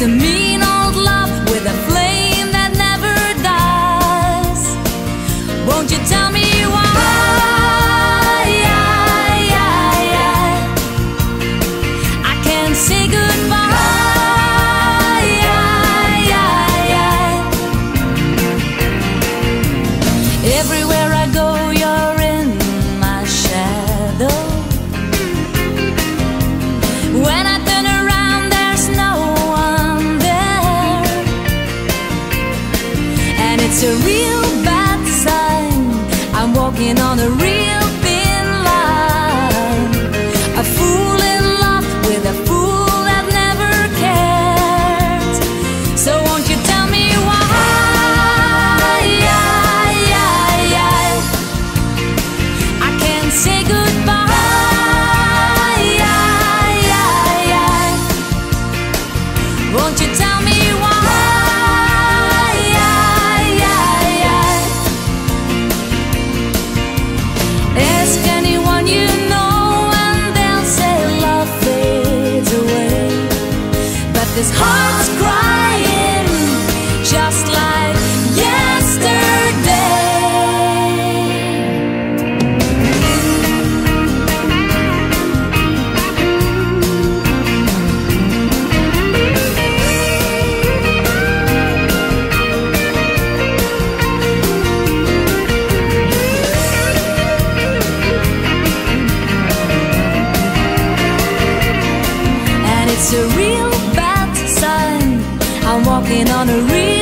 a mean old love with a flame that never dies. Won't you tell me why? I can't say goodbye. Everywhere I go, you're in my shadow. When I turn around, there's no one there, and it's a real bad sign. I'm walking on a real thin line, a fool in love with a fool that never cared. So won't you tell me why? I can't say goodbye. Won't you tell me why? Ask anyone you know and they'll say love fades away, but this heart's crying just like yesterday. It's a real bad sign. I'm walking on a real